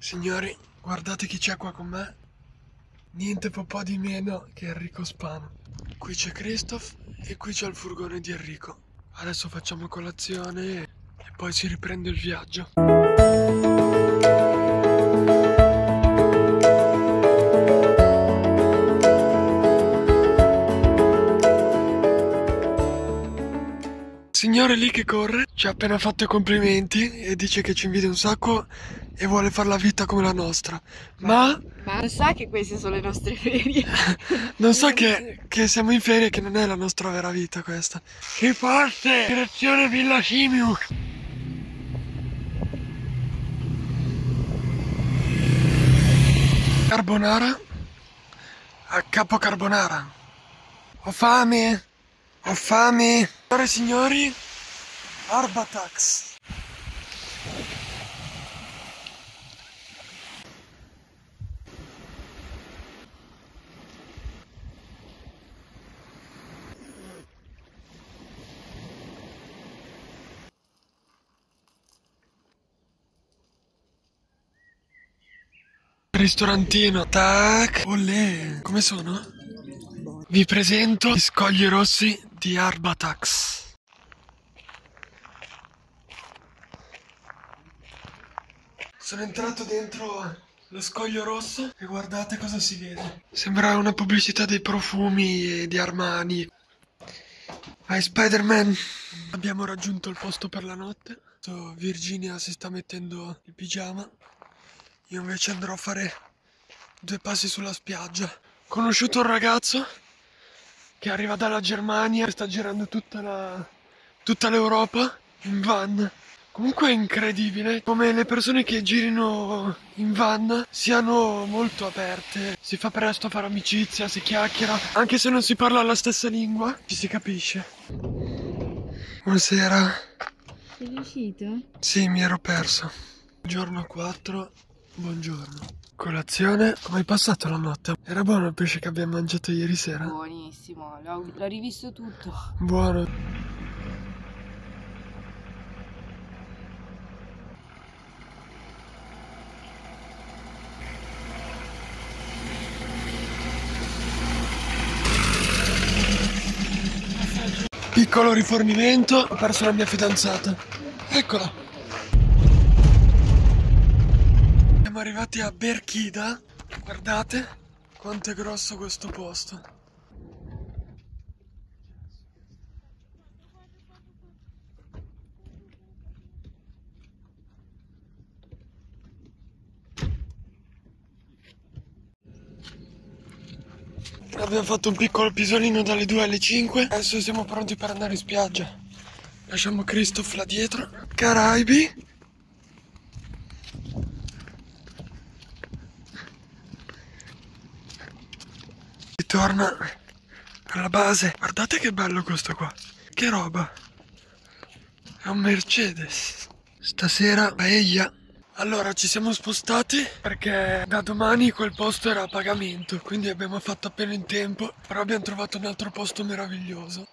Signori, guardate chi c'è qua con me. Niente po' di meno che Enrico Spano. Qui c'è Christoph e qui c'è il furgone di Enrico. Adesso facciamo colazione e poi si riprende il viaggio. Signore lì che corre, ci ha appena fatto i complimenti e dice che ci invidia un sacco e vuole fare la vita come la nostra. Ma non sa che queste sono le nostre ferie. non sa che siamo in ferie e che non è la nostra vera vita questa. Che parte! Direzione Villa Simiu! Carbonara? A capo carbonara. Ho fame! Ho fame! Signore e signori, Arbatax. Ristorantino, tac. Olè, come sono? Vi presento gli scogli rossi di Arbatax. Sono entrato dentro lo scoglio rosso e guardate cosa si vede. Sembra una pubblicità dei profumi e di Armani. Vai Spider-Man! Abbiamo raggiunto il posto per la notte. Virginia si sta mettendo il pigiama. Io invece andrò a fare 2 passi sulla spiaggia. Ho conosciuto un ragazzo che arriva dalla Germania e sta girando tutta l'Europa in van. Comunque è incredibile come le persone che girino in van siano molto aperte. Si fa presto a fare amicizia, si chiacchiera. Anche se non si parla la stessa lingua, ci si capisce. Buonasera. Sei riuscito? Sì, mi ero perso. Giorno 4, buongiorno. Colazione, come hai passato la notte? Era buono il pesce che abbiamo mangiato ieri sera? Buonissimo, l'ho rivisto tutto. Buono. Piccolo rifornimento, ho perso la mia fidanzata. Eccola. Siamo arrivati a Berchida. Guardate quanto è grosso questo posto. Abbiamo fatto un piccolo pisolino dalle 2 alle 5. Adesso siamo pronti per andare in spiaggia. Lasciamo Christoph là dietro. Caraibi. Ritorna alla base. Guardate che bello questo qua. Che roba. È un Mercedes. Stasera paella. Allora ci siamo spostati perché da domani quel posto era a pagamento, quindi abbiamo fatto appena in tempo, però abbiamo trovato un altro posto meraviglioso.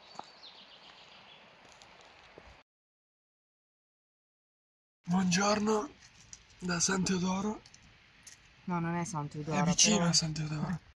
Buongiorno da San Teodoro. No, non è San Teodoro. È vicino però... a San Teodoro.